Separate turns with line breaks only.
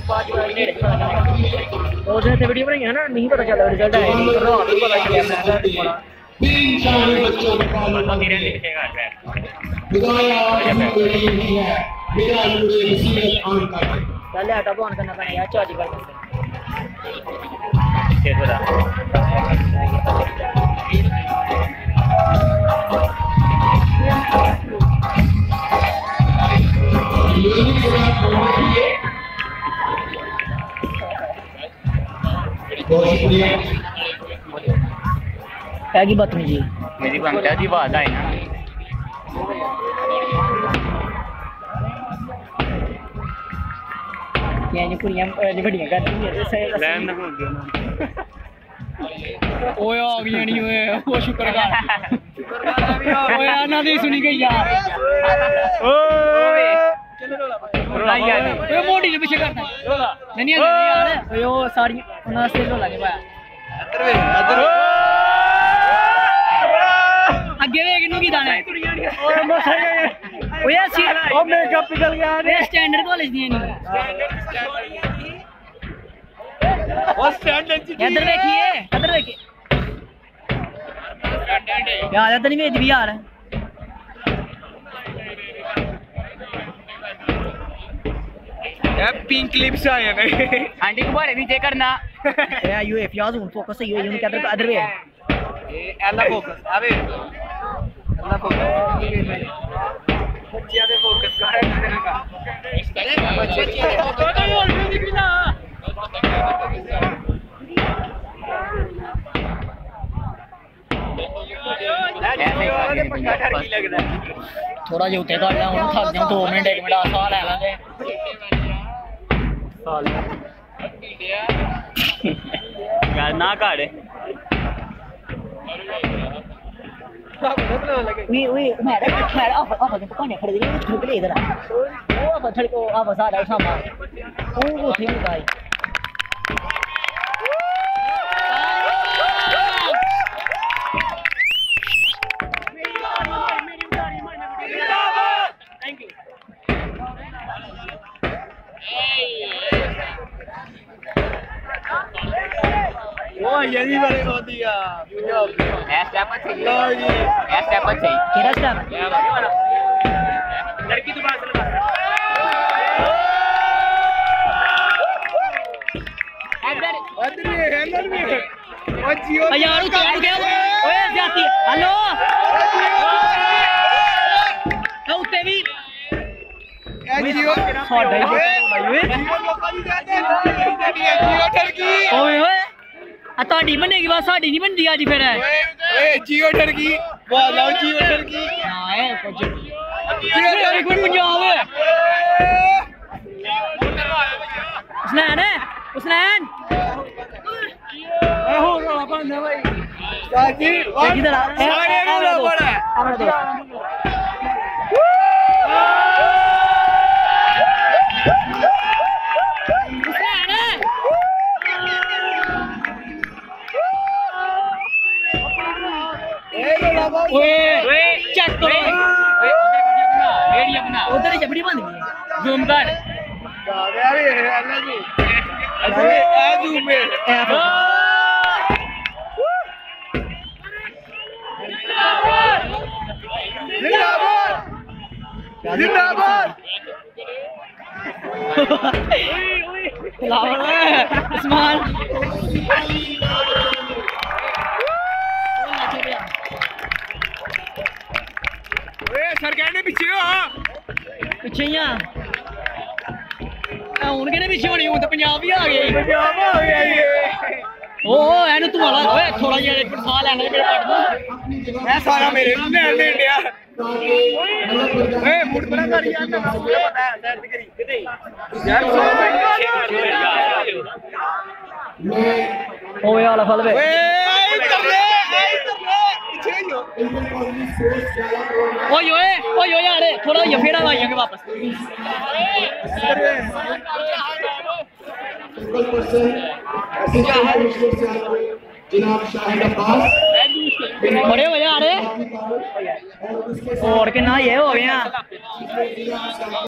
उसे वीडियो बनाई है ना, नहीं पता चला रिजल्ट आया नहीं, रात को पता चला मैं बड़ा चल लैपटॉप ऑन करना पड़ेगा यार, चार्ज कर क्या की बदतमीजी मेरी बंदा की आवाज आई ना ये नहीं कुड़ियां बड़ियां करती है लैन ना बोल दिया ओए आ गई नहीं ओए वो शुक्र कर ओए ना दी सुनी गई यार ओए ओए मोटी ने पीछे करता नहीं यार ओए वो सारी ना से लो लगे भाई इधर वे इधर आगे वे किनु की दाना ओए मसा ओए सी ओ मेकअप पिघल गया रे स्टैंडर्ड कॉलेज दी नहीं वो स्टैंडर्ड जी इधर देखिए यार इधर नहीं भेज भी यार पिंक क्लिप्स आए हैं आंटी को बारे नीचे करना यार यू एफ यार फोकस है ये क्या अदर वे एला फोकस अबे एला फोकस बच्चियां दे फोकस कर बच्चे थोड़ा जो उत्ते कर ला थक जाऊं 2 मिनट 1 मिनट साह ले लांगे यार ना काढ़ वी मेरा आप पकाने खड़े दे छुप ले इधर वो आप थड़ी को आप सारा सामा वो थे गाय वो यही वाले को दिया स्टेप अच्छी लो जी स्टेप अच्छी केड़ा स्टेप लड़की तो बात अंदर में ओ जियो यार उतार गया ओए जाती हेलो उते भी जियो साडा ही भाई जियो लोकां दी जाते जियो ठरकी ओए ओए ताड़ी बनेगी बात साड़ी नहीं बनती आज फिर ओए जियो ठरकी वाह लाओ जियो ठरकी हां है कुछ जियो ठरकी पंजाब उसनैन ए हो रहा बंद है भाई साजी इधर आ सारे लो बड़ा है ओए चेक करो ओए उधर वीडियो बना उधर ही वीडियो बन गई जूम कर यार ये अल्लाह जी अरे आ जूम में जिंदाबाद लाओ उस्मान सरकार ने पीछे हो पीछे ही हूं कहने पीछे होनी हूं तो पंजाब भी आ गया ओ एनु तू वाला ओए थोड़ा जिहा एक मिनट साह लेने मेरे पट मैं सारा मेरे नैन दे इंडिया ओए मुड़ बड़ा कर यार मैं मुझे पता है दर्द करी किते यार ओए वाला फल वे ओए यार थोड़ा ये फेरा लाएंगे वापस जनाब शाहिद अब्बास बड़े हो यार और के ना ये हो गया